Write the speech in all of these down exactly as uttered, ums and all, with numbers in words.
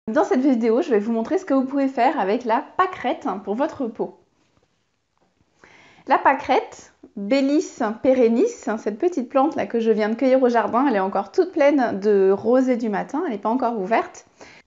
Dans cette vidéo, je vais vous montrer ce que vous pouvez faire avec la pâquerette pour votre peau. La pâquerette, Bellis perennis, cette petite plante là que je viens de cueillir au jardin, elle est encore toute pleine de rosée du matin, elle n'est pas encore ouverte.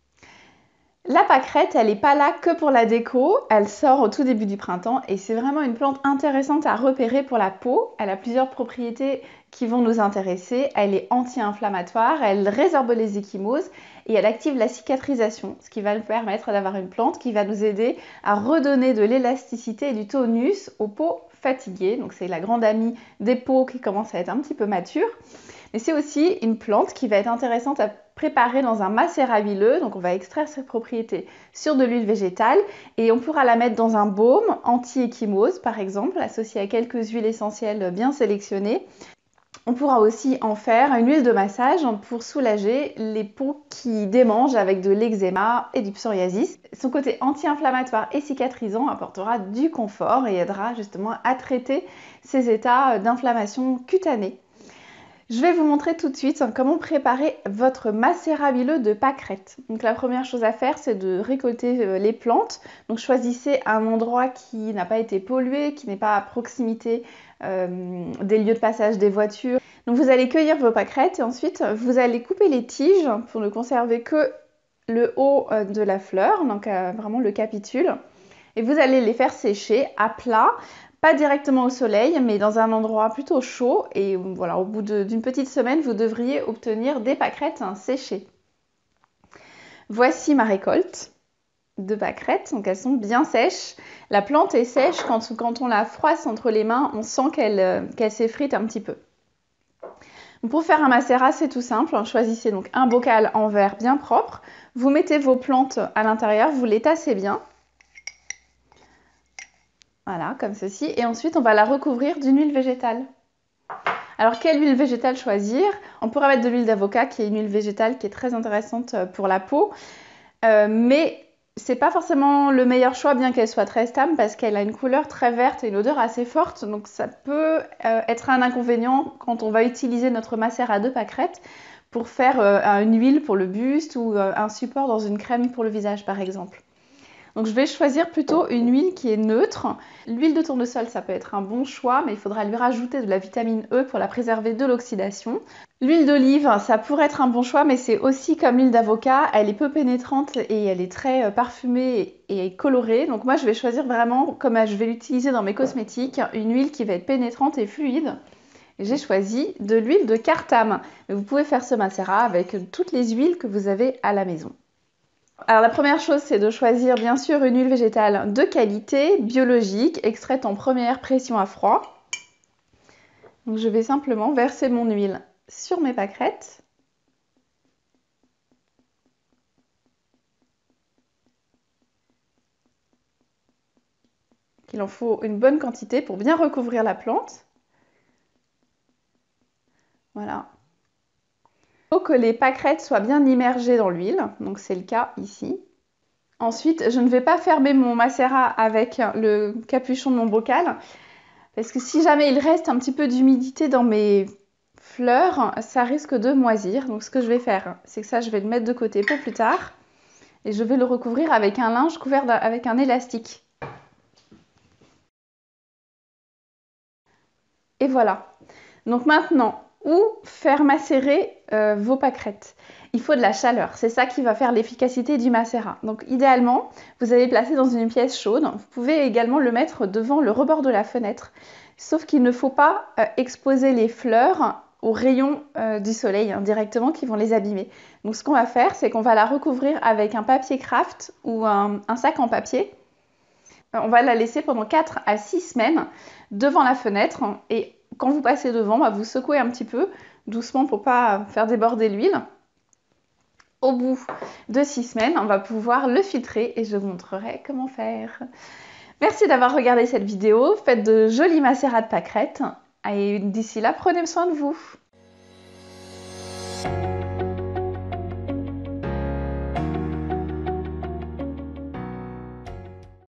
La pâquerette, elle n'est pas là que pour la déco, elle sort au tout début du printemps et c'est vraiment une plante intéressante à repérer pour la peau. Elle a plusieurs propriétés qui vont nous intéresser. Elle est anti-inflammatoire, elle résorbe les ecchymoses et elle active la cicatrisation, ce qui va nous permettre d'avoir une plante qui va nous aider à redonner de l'élasticité et du tonus aux peaux fatiguées. Donc c'est la grande amie des peaux qui commencent à être un petit peu matures. Mais c'est aussi une plante qui va être intéressante à préparer dans un macérat huileux. Donc on va extraire cette propriété sur de l'huile végétale et on pourra la mettre dans un baume anti-ecchymose par exemple, associé à quelques huiles essentielles bien sélectionnées. On pourra aussi en faire une huile de massage pour soulager les peaux qui démangent avec de l'eczéma et du psoriasis. Son côté anti-inflammatoire et cicatrisant apportera du confort et aidera justement à traiter ces états d'inflammation cutanée. Je vais vous montrer tout de suite comment préparer votre macérat huileux de pâquerette. Donc la première chose à faire, c'est de récolter les plantes. Donc choisissez un endroit qui n'a pas été pollué, qui n'est pas à proximité euh, des lieux de passage des voitures. Donc vous allez cueillir vos pâquerettes et ensuite vous allez couper les tiges pour ne conserver que le haut de la fleur, donc euh, vraiment le capitule. Et vous allez les faire sécher à plat. Pas directement au soleil, mais dans un endroit plutôt chaud. Et voilà, au bout d'une petite semaine, vous devriez obtenir des pâquerettes séchées. Voici ma récolte de pâquerettes. Donc elles sont bien sèches. La plante est sèche. Quand, quand on la froisse entre les mains, on sent qu'elle qu'elle s'effrite un petit peu. Pour faire un macérat, c'est tout simple. Choisissez donc un bocal en verre bien propre. Vous mettez vos plantes à l'intérieur, vous les tassez bien. Voilà, comme ceci. Et ensuite, on va la recouvrir d'une huile végétale. Alors, quelle huile végétale choisir? On pourra mettre de l'huile d'avocat, qui est une huile végétale qui est très intéressante pour la peau. Euh, mais c'est pas forcément le meilleur choix, bien qu'elle soit très stable, parce qu'elle a une couleur très verte et une odeur assez forte. Donc, ça peut euh, être un inconvénient quand on va utiliser notre macérat de pâquerette pour faire euh, une huile pour le buste ou euh, un support dans une crème pour le visage, par exemple. Donc je vais choisir plutôt une huile qui est neutre. L'huile de tournesol, ça peut être un bon choix, mais il faudra lui rajouter de la vitamine E pour la préserver de l'oxydation. L'huile d'olive, ça pourrait être un bon choix, mais c'est aussi comme l'huile d'avocat, elle est peu pénétrante et elle est très parfumée et colorée. Donc moi je vais choisir vraiment, comme je vais l'utiliser dans mes cosmétiques, une huile qui va être pénétrante et fluide. J'ai choisi de l'huile de cartame. Vous pouvez faire ce macérat avec toutes les huiles que vous avez à la maison. Alors la première chose, c'est de choisir bien sûr une huile végétale de qualité, biologique, extraite en première pression à froid. Donc je vais simplement verser mon huile sur mes pâquerettes. Il en faut une bonne quantité pour bien recouvrir la plante. Voilà. Il faut que les pâquerettes soient bien immergées dans l'huile, donc c'est le cas ici. Ensuite, je ne vais pas fermer mon macérat avec le capuchon de mon bocal, parce que si jamais il reste un petit peu d'humidité dans mes fleurs, ça risque de moisir. Donc ce que je vais faire, c'est que ça, je vais le mettre de côté pour plus tard. Et je vais le recouvrir avec un linge couvert avec un élastique. Et voilà. Donc maintenant, où faire macérer euh, vos pâquerettes? Il faut de la chaleur, c'est ça qui va faire l'efficacité du macérat. Donc idéalement, vous allez le placer dans une pièce chaude. Vous pouvez également le mettre devant le rebord de la fenêtre. Sauf qu'il ne faut pas euh, exposer les fleurs aux rayons euh, du soleil hein, directement qui vont les abîmer. Donc ce qu'on va faire, c'est qu'on va la recouvrir avec un papier craft ou un, un sac en papier. On va la laisser pendant quatre à six semaines devant la fenêtre et quand vous passez devant, bah, vous secouez un petit peu doucement pour ne pas faire déborder l'huile. Au bout de six semaines, on va pouvoir le filtrer et je vous montrerai comment faire. Merci d'avoir regardé cette vidéo. Faites de jolis macérats de pâquerettes et d'ici là, prenez soin de vous.